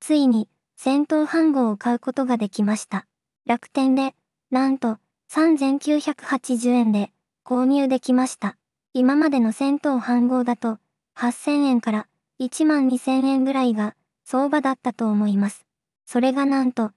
ついに戦闘飯盒を買うことができました。楽天で、なんと3980円で購入できました。今までの戦闘飯盒だと8000円から12000円ぐらいが相場だったと思います。それがなんと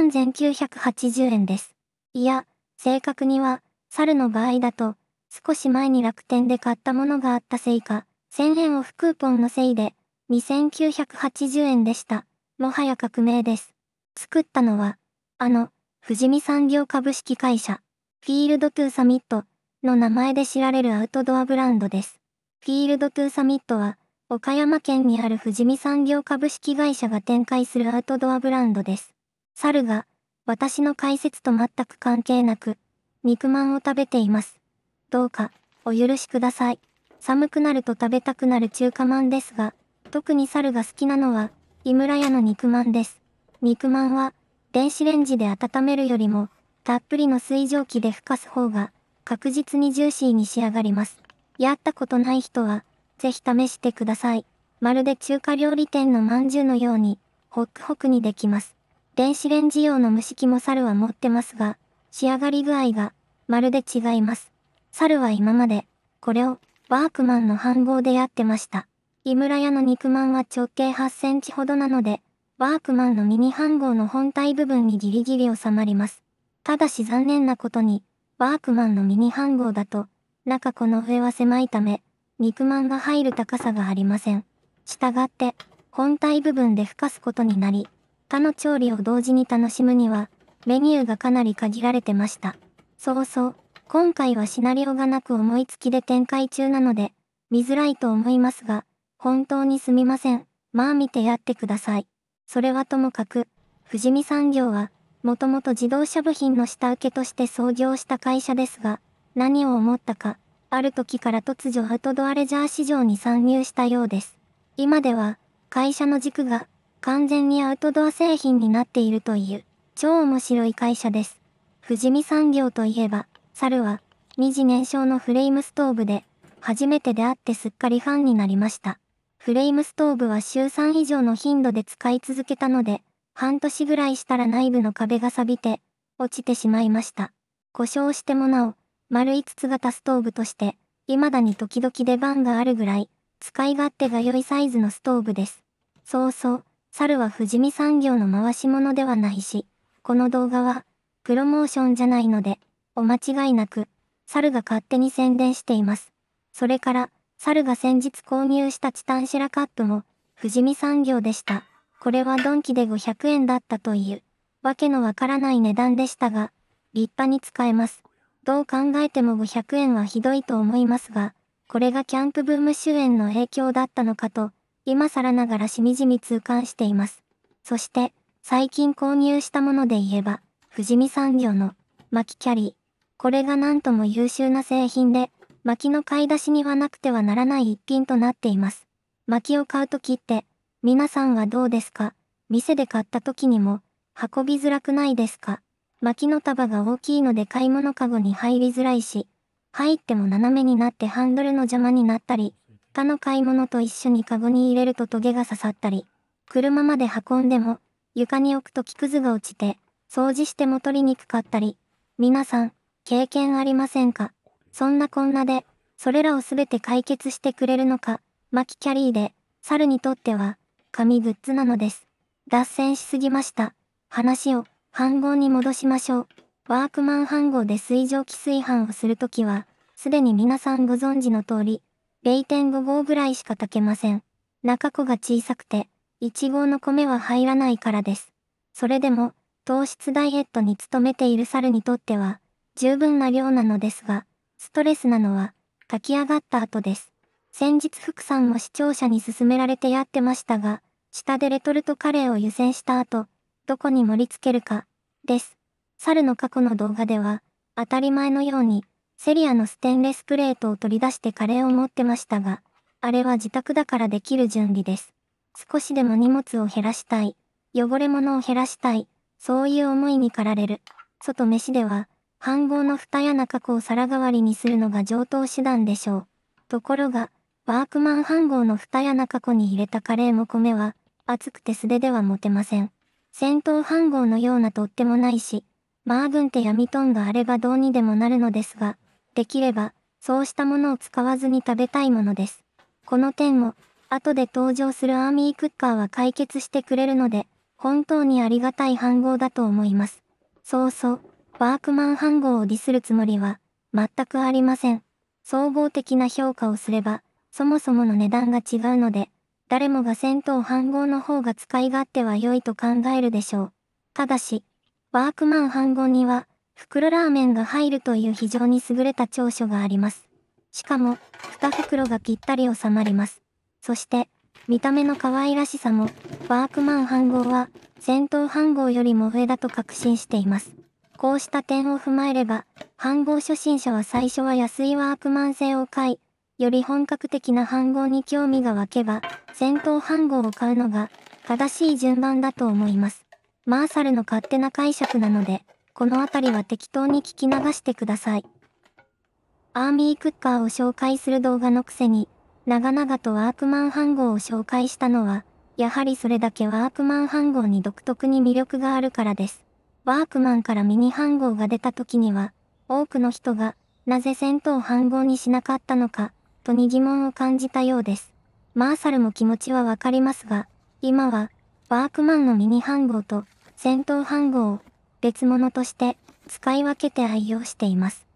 3980円です。いや、正確には、猿の場合だと、少し前に楽天で買ったものがあったせいか、1000円オフクーポンのせいで、2980円でした。もはや革命です。作ったのは、富士見産業株式会社、フィールドトゥーサミットの名前で知られるアウトドアブランドです。フィールドトゥーサミットは、岡山県にある富士見産業株式会社が展開するアウトドアブランドです。猿が、私の解説と全く関係なく、肉まんを食べています。どうか、お許しください。寒くなると食べたくなる中華まんですが、特に猿が好きなのは、井村屋の肉まんです。肉まんは、電子レンジで温めるよりも、たっぷりの水蒸気でふかす方が、確実にジューシーに仕上がります。やったことない人は、ぜひ試してください。まるで中華料理店のまんじゅうのように、ホックホクにできます。電子レンジ用の蒸し器も猿は持ってますが、仕上がり具合が、まるで違います。猿は今まで、これを、ワークマンの飯盒でやってました。井村屋の肉まんは直径8センチほどなので、ワークマンのミニ飯盒の本体部分にギリギリ収まります。ただし残念なことに、ワークマンのミニ飯盒だと、中この上は狭いため、肉まんが入る高さがありません。したがって、本体部分でふかすことになり、他の調理を同時に楽しむには、メニューがかなり限られてました。そうそう、今回はシナリオがなく思いつきで展開中なので、見づらいと思いますが、本当にすみません。まあ見てやってください。それはともかく、富士見産業は、もともと自動車部品の下請けとして創業した会社ですが、何を思ったか、ある時から突如アウトドアレジャー市場に参入したようです。今では、会社の軸が、完全にアウトドア製品になっているという、超面白い会社です。富士見産業といえば、猿は、二次燃焼のフレームストーブで、初めて出会ってすっかりファンになりました。フレームストーブは週3以上の頻度で使い続けたので、半年ぐらいしたら内部の壁が錆びて、落ちてしまいました。故障してもなお、丸い筒型ストーブとして、未だに時々出番があるぐらい、使い勝手が良いサイズのストーブです。そうそう、猿は富士見産業の回し物ではないし、この動画は、プロモーションじゃないので、お間違いなく、猿が勝手に宣伝しています。それから、猿が先日購入したチタンシェラカップも、富士見産業でした。これはドンキで500円だったという、わけのわからない値段でしたが、立派に使えます。どう考えても500円はひどいと思いますが、これがキャンプブーム終焉の影響だったのかと、今更ながらしみじみ痛感しています。そして、最近購入したもので言えば、富士見産業の薪キャリー。これがなんとも優秀な製品で、薪の買い出しにはなくてはならない一品となっています。薪を買うときって、皆さんはどうですか？店で買った時にも、運びづらくないですか？薪の束が大きいので買い物かごに入りづらいし、入っても斜めになってハンドルの邪魔になったり、他の買い物と一緒にカゴに入れるとトゲが刺さったり、車まで運んでも床に置くと木くずが落ちて、掃除しても取りにくかったり、皆さん、経験ありませんか？そんなこんなで、それらをすべて解決してくれるのか、薪キャリーで、猿にとっては、神グッズなのです。脱線しすぎました。話を、飯盒に戻しましょう。ワークマン飯盒で水蒸気炊飯をするときは、すでに皆さんご存知の通り、0.5 合ぐらいしか炊けません。中子が小さくて、1合の米は入らないからです。それでも、糖質ダイエットに努めている猿にとっては、十分な量なのですが、ストレスなのは、炊き上がった後です。先日福さんも視聴者に勧められてやってましたが、下でレトルトカレーを湯煎した後、どこに盛り付けるか、です。猿の過去の動画では、当たり前のように、セリアのステンレスプレートを取り出してカレーを持ってましたが、あれは自宅だからできる準備です。少しでも荷物を減らしたい、汚れ物を減らしたい、そういう思いに駆られる。外飯では、飯盒の蓋や中子を皿代わりにするのが上等手段でしょう。ところが、ワークマン飯盒の蓋や中子に入れたカレーも米は、 熱くて素手では持てません。戦闘飯盒のようなとってもないし、マーグンテやミトンがあればどうにでもなるのですが、できれば、そうしたものを使わずに食べたいものです。この点を、後で登場するアーミークッカーは解決してくれるので、本当にありがたい飯盒だと思います。そうそう、ワークマン飯盒をディスるつもりは、全くありません。総合的な評価をすれば、そもそもの値段が違うので、誰もが戦闘飯盒の方が使い勝手は良いと考えるでしょう。ただし、ワークマン飯盒には、袋ラーメンが入るという非常に優れた長所があります。しかも、2袋がぴったり収まります。そして、見た目の可愛らしさも、ワークマン飯盒は、戦闘飯盒よりも上だと確信しています。こうした点を踏まえれば、飯盒初心者は最初は安いワークマン製を買い、より本格的な飯盒に興味が湧けば、戦闘飯盒を買うのが、正しい順番だと思います。マーサルの勝手な解釈なので、このあたりは適当に聞き流してください。アーミークッカーを紹介する動画のくせに、長々とワークマン飯盒を紹介したのは、やはりそれだけワークマン飯盒に独特に魅力があるからです。ワークマンからミニ飯盒が出た時には、多くの人が、なぜ戦闘飯盒にしなかったのか、とに疑問を感じたようです。マーサルも気持ちはわかりますが、今は、ワークマンのミニ飯盒と戦闘飯盒を別物として使い分けて愛用しています。